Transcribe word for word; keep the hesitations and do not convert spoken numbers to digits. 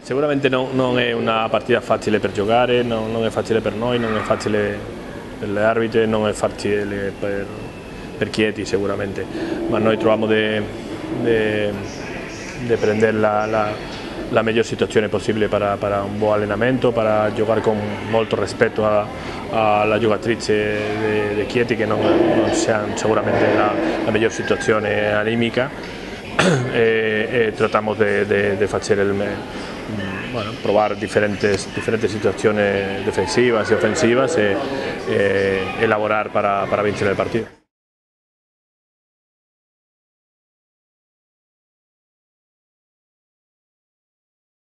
Sicuramente non, non è una partita facile per giocare, non, non è facile per noi, non è facile per le arbitre, non è facile per, per Chieti sicuramente, ma noi troviamo di prendere la, la, la miglior situazione possibile per, per un buon allenamento, per giocare con molto rispetto alla giocatrice di Chieti che non, non sia sicuramente la, la miglior situazione animica e, e trattiamo di fare il Bueno, probar diferentes, diferentes situaciones defensivas y ofensivas y eh, elaborar para, para vencer el partido.